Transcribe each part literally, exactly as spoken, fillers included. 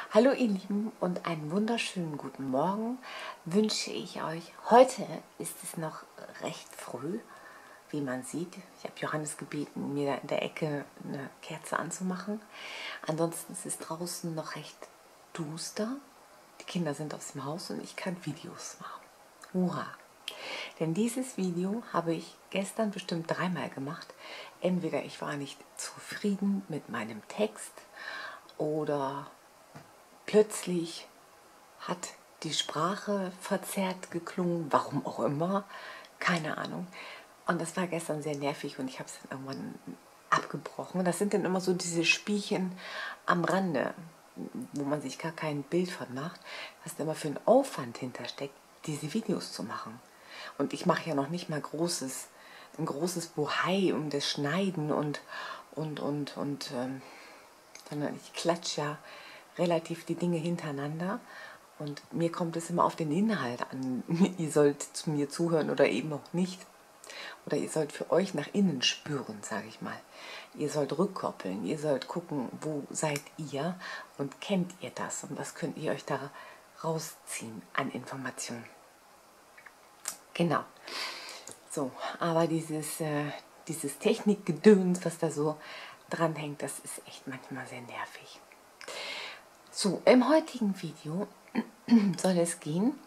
Hallo ihr Lieben und einen wunderschönen guten Morgen wünsche ich euch. Heute ist es noch recht früh, wie man sieht. Ich habe Johannes gebeten, mir da in der Ecke eine Kerze anzumachen. Ansonsten ist es draußen noch recht duster. Die Kinder sind aus dem Haus und ich kann Videos machen. Hurra! Denn dieses Video habe ich gestern bestimmt dreimal gemacht. Entweder ich war nicht zufrieden mit meinem Text oder plötzlich hat die Sprache verzerrt geklungen, warum auch immer, keine Ahnung. Und das war gestern sehr nervig und ich habe es dann irgendwann abgebrochen. Das sind dann immer so diese Spielchen am Rande, wo man sich gar kein Bild von macht, was da immer für einen Aufwand hintersteckt, diese Videos zu machen. Und ich mache ja noch nicht mal großes, ein großes Bohai um das Schneiden und, und, und, und, ähm, sondern ich klatsche ja relativ die Dinge hintereinander und mir kommt es immer auf den Inhalt an. Ihr sollt zu mir zuhören oder eben auch nicht. Oder ihr sollt für euch nach innen spüren, sage ich mal. Ihr sollt rückkoppeln, ihr sollt gucken, wo seid ihr und kennt ihr das und was könnt ihr euch da rausziehen an Informationen. Genau. So, aber dieses, äh, dieses Technikgedöns, was da so dranhängt, das ist echt manchmal sehr nervig. So, im heutigen Video soll es gehen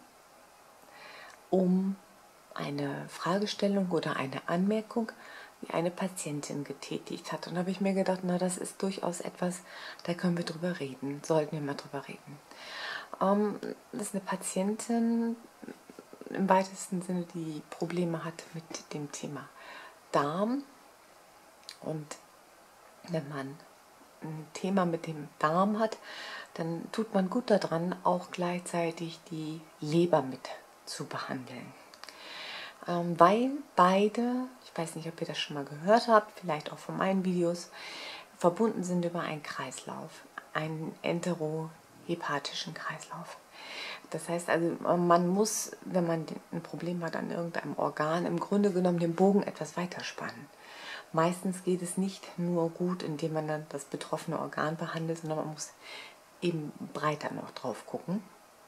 um eine Fragestellung oder eine Anmerkung, die eine Patientin getätigt hat. Und da habe ich mir gedacht, na, das ist durchaus etwas, da können wir drüber reden, sollten wir mal drüber reden. Ähm, das ist eine Patientin im weitesten Sinne, die Probleme hat mit dem Thema Darm. Und wenn man ein Thema mit dem Darm hat, dann tut man gut daran, auch gleichzeitig die Leber mit zu behandeln. Ähm, weil beide, ich weiß nicht, ob ihr das schon mal gehört habt, vielleicht auch von meinen Videos, verbunden sind über einen Kreislauf, einen enterohepatischen Kreislauf. Das heißt also, man muss, wenn man ein Problem hat an irgendeinem Organ, im Grunde genommen den Bogen etwas weiter spannen. Meistens geht es nicht nur gut, indem man dann das betroffene Organ behandelt, sondern man muss eben breiter noch drauf gucken.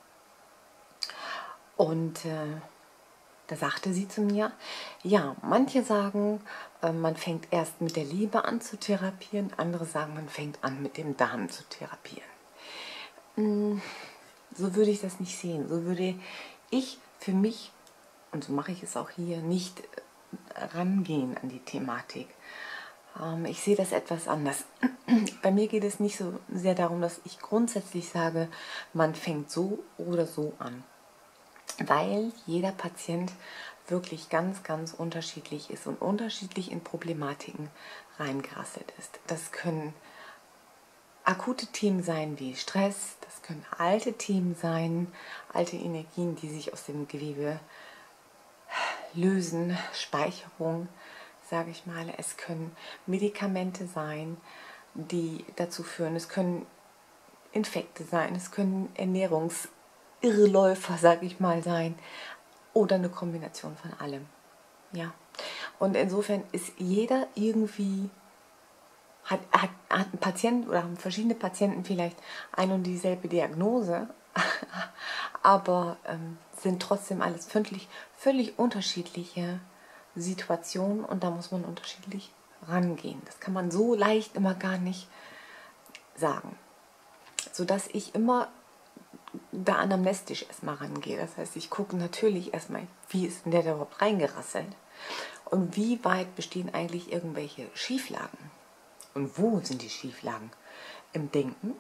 Und äh, da sagte sie zu mir, ja, manche sagen, äh, man fängt erst mit der Leber an zu therapieren, andere sagen, man fängt an mit dem Darm zu therapieren. Hm, so würde ich das nicht sehen. So würde ich für mich, und so mache ich es auch hier, nicht rangehen an die Thematik. Ähm, ich sehe das etwas anders. Bei mir geht es nicht so sehr darum, dass ich grundsätzlich sage, man fängt so oder so an. Weil jeder Patient wirklich ganz, ganz unterschiedlich ist und unterschiedlich in Problematiken reingerasselt ist. Das können akute Themen sein wie Stress, das können alte Themen sein, alte Energien, die sich aus dem Gewebe lösen, Speicherung, sage ich mal. Es können Medikamente sein, die dazu führen, es können Infekte sein, es können Ernährungsirrläufer, sage ich mal, sein oder eine Kombination von allem. Ja. Und insofern ist jeder irgendwie, hat, hat, hat ein Patient oder haben verschiedene Patienten vielleicht eine und dieselbe Diagnose, aber ähm, sind trotzdem alles völlig, völlig unterschiedliche Situationen und da muss man unterschiedlich rangehen. Das kann man so leicht immer gar nicht sagen. Sodass ich immer da anamnestisch erstmal rangehe. Das heißt, ich gucke natürlich erstmal, wie ist denn der da überhaupt reingerasselt und wie weit bestehen eigentlich irgendwelche Schieflagen und wo sind die Schieflagen? Im Denken,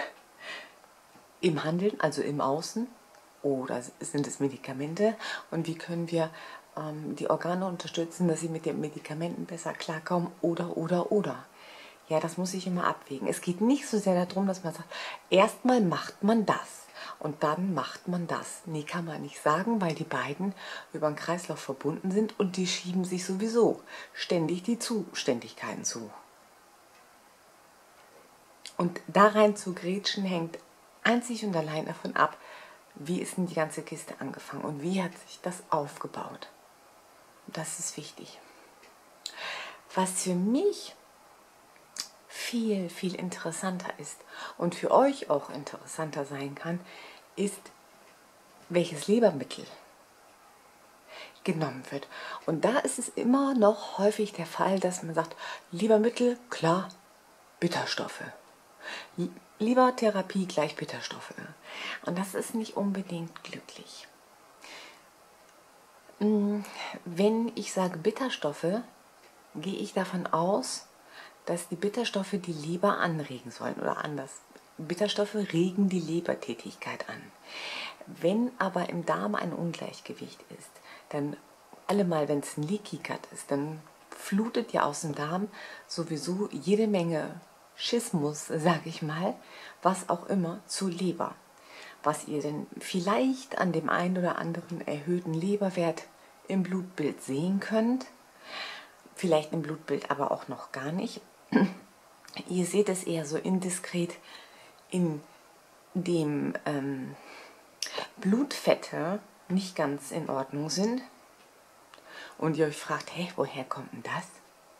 im Handeln, also im Außen, oder sind es Medikamente und wie können wir ähm, die Organe unterstützen, dass sie mit den Medikamenten besser klarkommen oder, oder, oder. Ja, das muss ich immer abwägen. Es geht nicht so sehr darum, dass man sagt, erstmal macht man das und dann macht man das. Nee, kann man nicht sagen, weil die beiden über den Kreislauf verbunden sind und die schieben sich sowieso ständig die Zuständigkeiten zu. Und da rein zu grätschen hängt einzig und allein davon ab, wie ist denn die ganze Kiste angefangen und wie hat sich das aufgebaut. Das ist wichtig. Was für mich viel, viel interessanter ist und für euch auch interessanter sein kann, ist, welches Lebermittel genommen wird. Und da ist es immer noch häufig der Fall, dass man sagt, Lebermittel, klar, Bitterstoffe. Lebertherapie gleich Bitterstoffe. Und das ist nicht unbedingt glücklich. Wenn ich sage Bitterstoffe, gehe ich davon aus, dass die Bitterstoffe die Leber anregen sollen oder anders. Bitterstoffe regen die Lebertätigkeit an. Wenn aber im Darm ein Ungleichgewicht ist, dann allemal, wenn es ein Leaky Gut ist, dann flutet ja aus dem Darm sowieso jede Menge Schismus, sage ich mal, was auch immer, zur Leber. Was ihr denn vielleicht an dem einen oder anderen erhöhten Leberwert im Blutbild sehen könnt, vielleicht im Blutbild aber auch noch gar nicht. Ihr seht es eher so indiskret, in dem ähm, Blutfette nicht ganz in Ordnung sind und ihr euch fragt, hey, woher kommt denn das?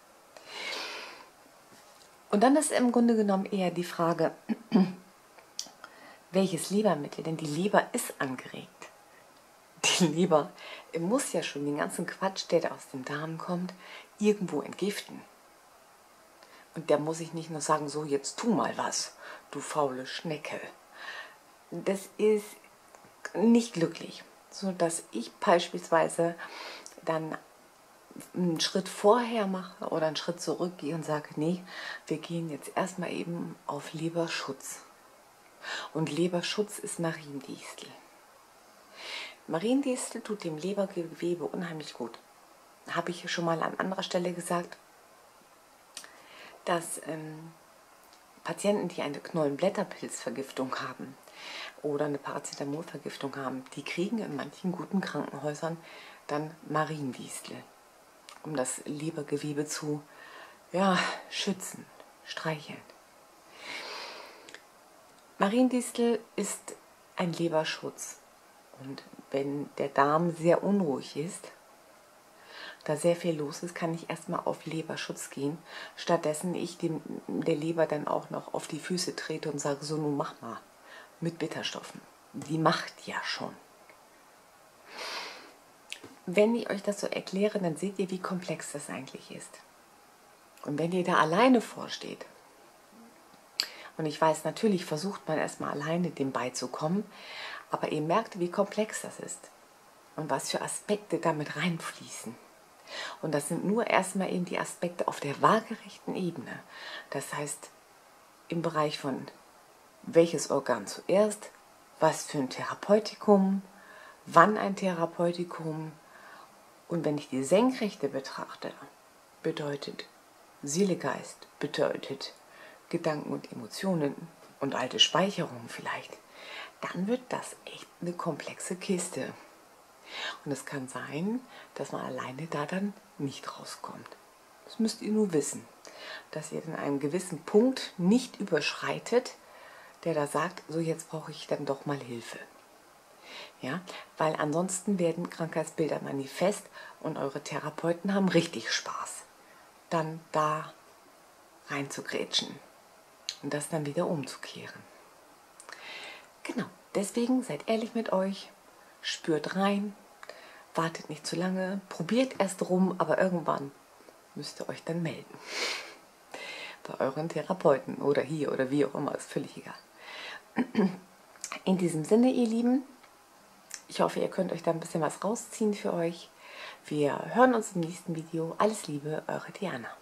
Und dann ist im Grunde genommen eher die Frage, welches Lebermittel, denn die Leber ist angeregt. Die Leber muss ja schon den ganzen Quatsch, der da aus dem Darm kommt, irgendwo entgiften. Und der muss ich nicht nur sagen, so jetzt tu mal was, du faule Schnecke. Das ist nicht glücklich, so dass ich beispielsweise dann einen Schritt vorher mache oder einen Schritt zurückgehe und sage, nee, wir gehen jetzt erstmal eben auf Leberschutz. Und Leberschutz ist Mariendistel. Mariendistel tut dem Lebergewebe unheimlich gut. Habe ich schon mal an anderer Stelle gesagt, dass ähm, Patienten, die eine Knollenblätterpilzvergiftung haben oder eine Paracetamolvergiftung haben, die kriegen in manchen guten Krankenhäusern dann Mariendistel, um das Lebergewebe zu ja, schützen, streicheln. Mariendistel ist ein Leberschutz. Und wenn der Darm sehr unruhig ist, da sehr viel los ist, kann ich erstmal auf Leberschutz gehen. Stattdessen ich dem, der Leber dann auch noch auf die Füße trete und sage, so nun mach mal mit Bitterstoffen. Die macht ja schon. Wenn ich euch das so erkläre, dann seht ihr, wie komplex das eigentlich ist. Und wenn ihr da alleine vorsteht, und ich weiß, natürlich versucht man erstmal alleine dem beizukommen, aber ihr merkt, wie komplex das ist und was für Aspekte damit reinfließen. Und das sind nur erstmal eben die Aspekte auf der waagerechten Ebene. Das heißt, im Bereich von welches Organ zuerst, was für ein Therapeutikum, wann ein Therapeutikum. Und wenn ich die Senkrechte betrachte, bedeutet Seele, Geist, bedeutet Gedanken und Emotionen und alte Speicherungen vielleicht, dann wird das echt eine komplexe Kiste. Und es kann sein, dass man alleine da dann nicht rauskommt. Das müsst ihr nur wissen, dass ihr dann einen gewissen Punkt nicht überschreitet, der da sagt, so jetzt brauche ich dann doch mal Hilfe. Ja, weil ansonsten werden Krankheitsbilder manifest und eure Therapeuten haben richtig Spaß, dann da reinzugrätschen und das dann wieder umzukehren. Genau, deswegen seid ehrlich mit euch, spürt rein, wartet nicht zu lange, probiert erst rum, aber irgendwann müsst ihr euch dann melden. Bei euren Therapeuten oder hier oder wie auch immer, ist völlig egal. In diesem Sinne, ihr Lieben, ich hoffe, ihr könnt euch da ein bisschen was rausziehen für euch. Wir hören uns im nächsten Video. Alles Liebe, eure Diana.